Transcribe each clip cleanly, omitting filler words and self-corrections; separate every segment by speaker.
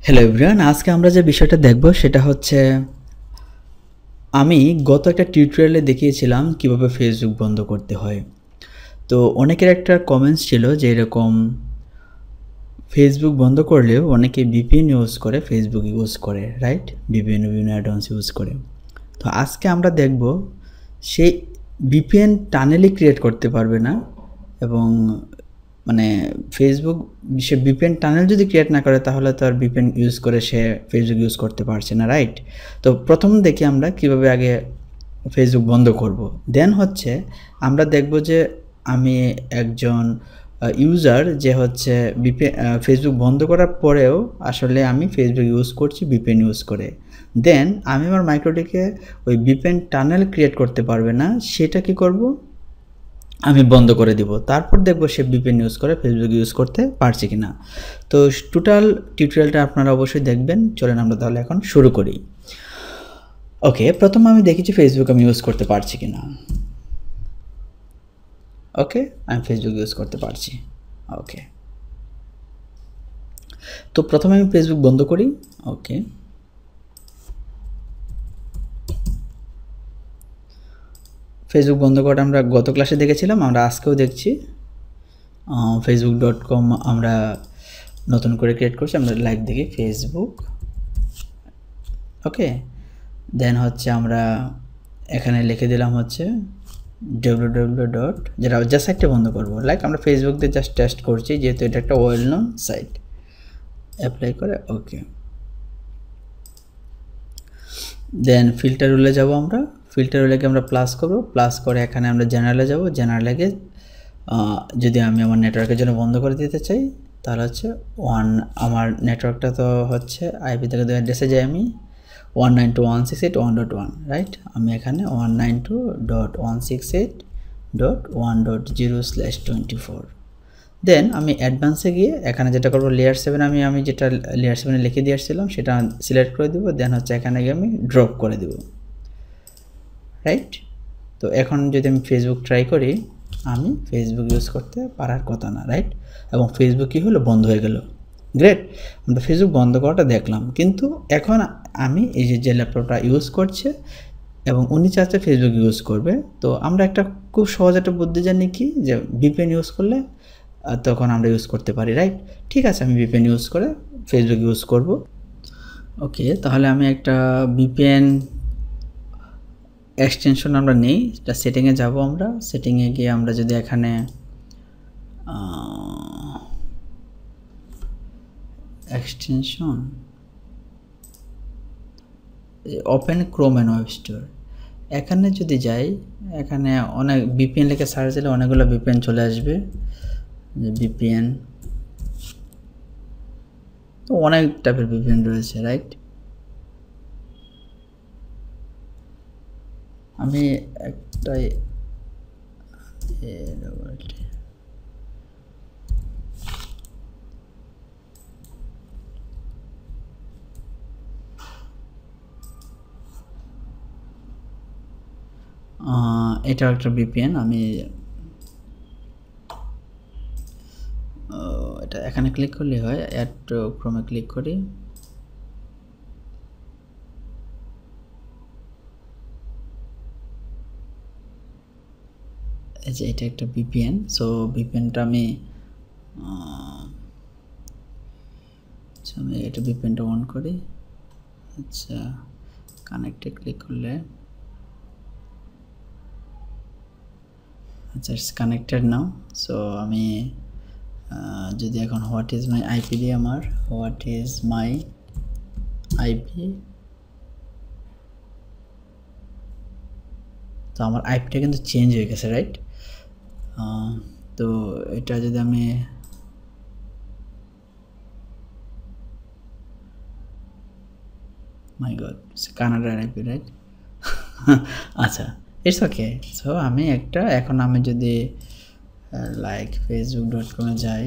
Speaker 1: Hello everyone, আজকে আমরা যে বিষয়টা দেখব সেটা হচ্ছে আমি গত একটা টিউটোরিয়ালে দেখিয়েছিলাম কিভাবে ফেসবুক বন্ধ করতে হয়। তো অনেকের একটা কমেন্টস ছিল যে এরকম ফেসবুক বন্ধ করলেও অনেকে ভিপিএন ইউজ করে ফেসবুক ইউজ করে, রাইট? বিভিন্ন অ্যাডভান্স ইউজ করে। তো আজকে আমরা দেখব সেই ভিপিএন টানেলই ক্রিয়েট করতে পারবে না, এবং মানে ফেসবুক সে ভিপিএন টানেল যদি ক্রিয়েট না করে তাহলে তো আর ভিপিএন ইউজ করে সে ফেসবুক ইউজ করতে পারছে না, রাইট? তো প্রথম দেখি আমরা কিভাবে আগে ফেসবুক বন্ধ করব। দেন হচ্ছে আমরা দেখব যে আমি একজন ইউজার যে হচ্ছে ফেসবুক বন্ধ করার পরেও আসলে আমি ফেসবুক ইউজ করছি ভিপিএন ইউজ করে। দেন আমি আমার মাইক্রোটিকে ওই ভিপিএন টানেল ক্রিয়েট করতে পারবে না, সেটা কি করব, আমি বন্ধ করে দিব। তারপর দেখব সে ভিপিএন ইউজ করে ফেসবুক ইউজ করতে পারছে কিনা। তো টোটাল টিউটোরিয়ালটা আপনারা অবশ্যই দেখবেন। চলেন আমরা তাহলে এখন শুরু করি। ওকে, প্রথমে আমি দেখেছি ফেসবুক আমি ইউজ করতে পারছি কিনা। ওকে, আমি ফেসবুক ইউজ করতে পারছি। ওকে, তো প্রথমে আমি ফেসবুক বন্ধ করি। ওকে, ফেসবুক বন্ধ করাটা আমরা গত ক্লাসে দেখেছিলাম, আমরা আজকেও দেখছি। facebook.com আমরা নতুন করে ক্রিয়েট করছি। আমরা লাইক দেখি ফেসবুক। ওকে, দেন হচ্ছে আমরা এখানে লিখে দিলাম হচ্ছে www. যেটা জাস্ট একটা বন্ধ করবো, লাইক আমরা ফেসবুক দিয়ে জাস্ট টেস্ট করছি যেহেতু এটা একটা ওয়েল নোন সাইট। অ্যাপ্লাই করে ওকে, দেন ফিল্টার রুলে যাব। আমরা ফিল্টার রুলেকে আমরা প্লাস করব, প্লাস করে এখানে আমরা জেনারেলে যাব। জেনারেলে যদি আমি আমার নেটওয়ার্কের জন্য বন্ধ করে দিতে চাই তাহলে হচ্ছে আমার নেটওয়ার্কটা তো হচ্ছে আইপি থেকে অ্যাড্রেসে যাই আমি 192.168.1.1, রাইট? আমি এখানে 192.168.1.0/24। দেন আমি অ্যাডভান্সে গিয়ে এখানে যেটা করবো লেয়ার 7, আমি যেটা লেয়ার 7 লিখে দিয়ে আসছিলাম সেটা সিলেক্ট করে দিব। দেন হচ্ছে এখানে গিয়ে আমি ড্রপ করে দেব, রাইট? তো এখন যদি আমি ফেসবুক ট্রাই করি, আমি ফেসবুক ইউজ করতে পারার কথা না, রাইট? এবং ফেসবুক কী হলো, বন্ধ হয়ে গেল। গ্রেট, আমরা ফেসবুক বন্ধ করাটা দেখলাম। কিন্তু এখন আমি এই যে ল্যাপটপটা ইউজ করছে এবং উনি চাচ্ছে ফেসবুক ইউজ করবে, তো আমরা একটা খুব সহজ একটা বুদ্ধি জানি কি, যে ভিপিএন ইউজ করলে তখন আমরা ইউজ করতে পারি, রাইট? ঠিক আছে, আমি ভিপিএন ইউজ করে ফেসবুক ইউজ করব। ওকে, তাহলে আমি একটা ভিপিএন এক্সটেনশন আমরা নেই, এটা সেটিংয়ে যাব। আমরা সেটিংয়ে গিয়ে আমরা যদি এখানে extension open Chrome and web store, এখানে যদি যাই, এখানে অনেক ভিপিএন লিখে সার্চ দিলে অনেকগুলো ভিপিএন চলে আসবে। যে ভিপিএন তো অনেক টাইপের ভিপিএন রয়েছে, রাইট? আমি একটাই এটা একটা ভিপিএন, আমি এটা এখানে ক্লিক করলে হয়, অ্যাড টু ক্রোমে ক্লিক করি। এই যে এটা একটা ভিপিএন। সো ভিপিএনটা আমি আচ্ছা, আমি এটা ভিপিএনটা অন করি। আচ্ছা, কানেক্টে ক্লিক করলে আচ্ছা ইটস কানেক্টেড নাও। সো আমি যদি এখন হোয়াট ইজ মাই আইপি দিয়ে, আমার হোয়াট ইজ মাই আইপি, তো আমার আইপিটা কিন্তু চেঞ্জ হয়ে গেছে, রাইট? তো এটা যদি আমি মাই গড, কানাডার আইপি, রাইট? আচ্ছা, ইটস ওকে। সো আমি একটা এখন আমি যদি লাইক facebook.com-এ যাই,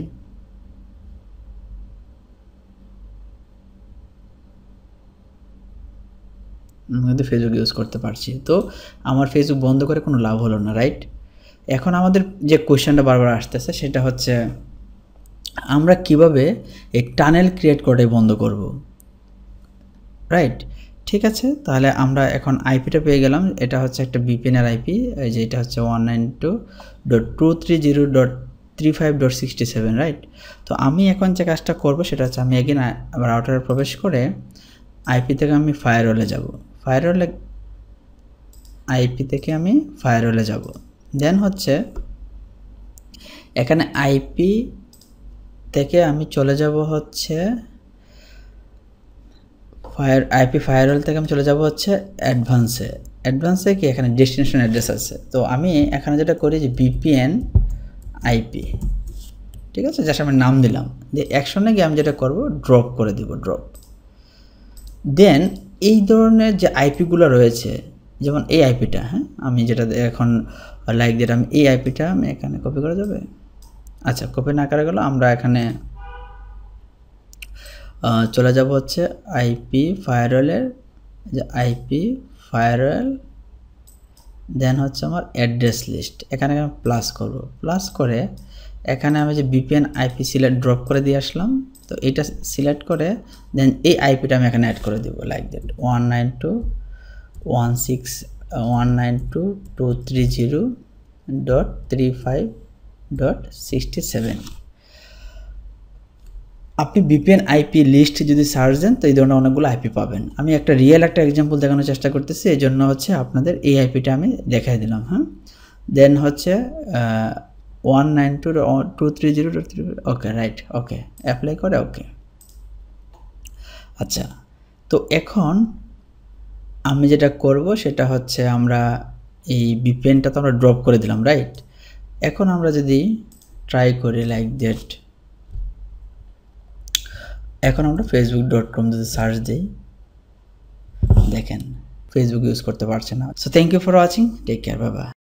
Speaker 1: আমি কিন্তু ফেসবুক ইউজ করতে পারছি। তো আমার ফেসবুক বন্ধ করে কোনো লাভ হলো না, রাইট? এখন আমাদের যে কোয়েশ্চেনটা বারবার আসতেছে সেটা হচ্ছে আমরা কিভাবে এই টানেল ক্রিয়েট করে বন্ধ করব, রাইট? ঠিক আছে, তাহলে আমরা এখন আইপিটা পেয়ে গেলাম। এটা হচ্ছে একটা ভিপিএনের আইপি, এই যে এটা হচ্ছে 192.230.35.67, রাইট? তো আমি এখন যে কাজটা করব সেটা হচ্ছে আমি এগেন রাউটারে প্রবেশ করে আইপি থেকে আমি ফায়ারওয়ালে যাব। আইপি থেকে আমি ফায়ারওয়ালে যাব। দেন হচ্ছে এখানে আইপি থেকে আমি চলে যাব হচ্ছে আইপি ফায়ারওয়াল থেকে আমি চলে যাব হচ্ছে অ্যাডভান্সে কি এখানে ডেস্টিনেশন অ্যাড্রেস আছে। তো আমি এখানে যেটা করি যে ভিপিএন আইপি, ঠিক আছে, যার আমি নাম দিলাম, যে অ্যাকশনে গিয়ে আমি যেটা করব ড্রপ করে দিব, ড্রপ। দেন এই ধরনের যে আইপিগুলো রয়েছে, যেমন এই আইপিটা, হ্যাঁ, আমি যেটা এখন লাইক যেটা আমি এই আইপিটা আমি এখানে কপি করা যাবে। আচ্ছা, কপি না করা গেল, আমরা এখানে চলে যাব হচ্ছে আইপি ফায়ারওয়ালের যে আইপি ফায়ারওয়াল, দেন হচ্ছে আমার অ্যাড্রেস লিস্ট, এখানে আমি প্লাস করব। প্লাস করে এখানে আমি যে ভিপিএন আইপি সিলেক্ট ড্রপ করে দিয়ে আসলাম, তো এটা সিলেক্ট করে দেন এই আইপিটা আমি এখানে অ্যাড করে দেবো লাইক দ্যাট 192.168.230.35.67। আপনি ভিপিএন আইপি লিস্ট যদি সার্চ দেন তো এই ধরনের অনেকগুলো আইপি পাবেন। আমি একটা রিয়েল একটা এক্সাম্পল দেখানোর চেষ্টা করতেছি, এই জন্য হচ্ছে আপনাদের এই আইপিটা আমি দেখাই দিলাম। হ্যাঁ, দেন হচ্ছে 192.230.3, ওকে, রাইট, ওকে, অ্যাপ্লাই করে, ওকে। আচ্ছা, তো এখন আমি যেটা করব সেটা হচ্ছে আমরা এই ভিপিএনটা তো আমরা ড্রপ করে দিলাম, রাইট? এখন আমরা যদি ট্রাই করি লাইক দ্যাট, এখন আমরা facebook.com যদি সার্চ দিই, দেখেন ফেসবুক ইউজ করতে পারছে না। So thank you for watching, take care, bye by.